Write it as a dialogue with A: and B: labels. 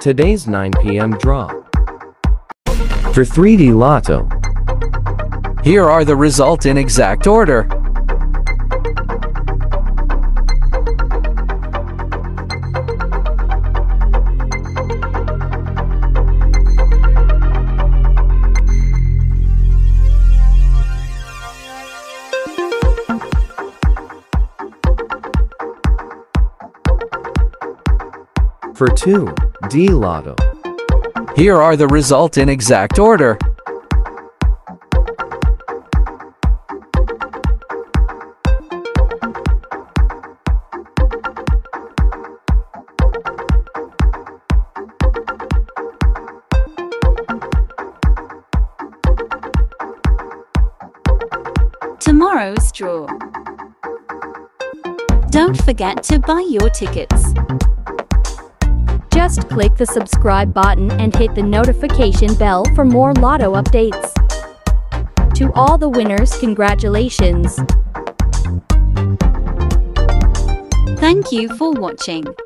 A: Today's 9 p.m. draw. For 3D Lotto.
B: Here are the results in exact order.
A: For 2D Lotto.
B: Here are the results in exact order.
C: Tomorrow's draw. Don't forget to buy your tickets.
D: Just click the subscribe button and hit the notification bell for more Lotto updates. To all the winners, congratulations!
C: Thank you for watching.